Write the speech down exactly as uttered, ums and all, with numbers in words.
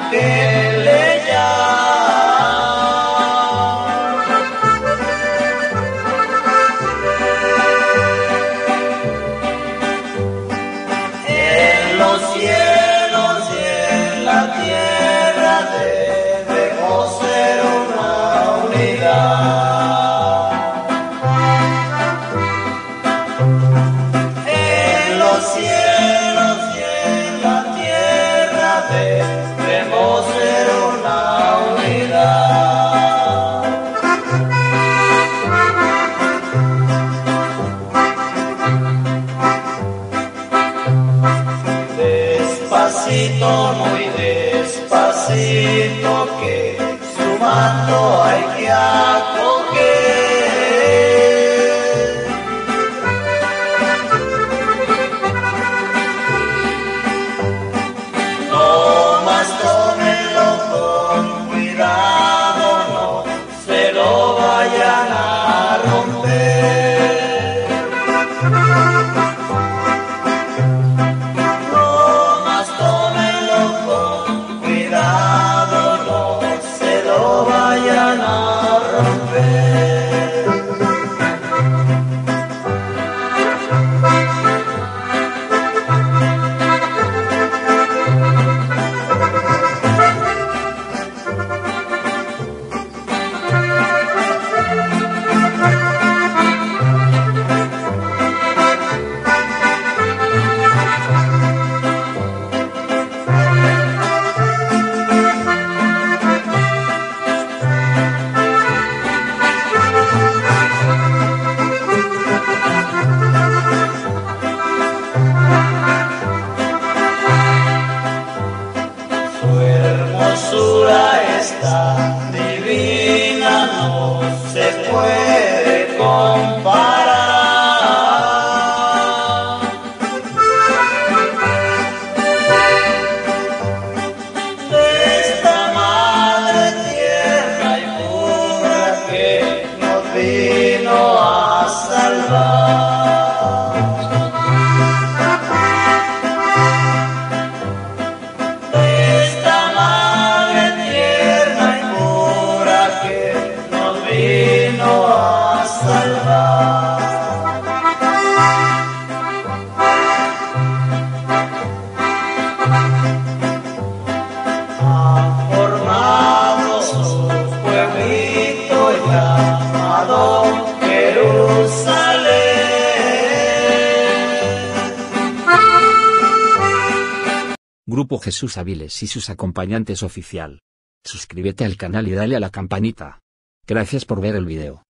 ángel le en los cielos y en la tierra debemos ser una unidad. En los cielos y en la tierra debemos ser una unidad. Despacito, muy despacito, que su manto hay que acoger. No más tómenlo con cuidado, no se lo vayan a romper. No más tómenlo con cuidado, no se lo vayan a romper. Su hermosura es tan divina, no se puede comparar. De esta madre tierra y pura que nos vino a salvar. Esta madre tierna y pura que nos vino a salvar. Ha formado su pueblito llamado Jerusalén. Grupo Jesús Aviles y sus acompañantes oficial. Suscríbete al canal y dale a la campanita. Gracias por ver el video.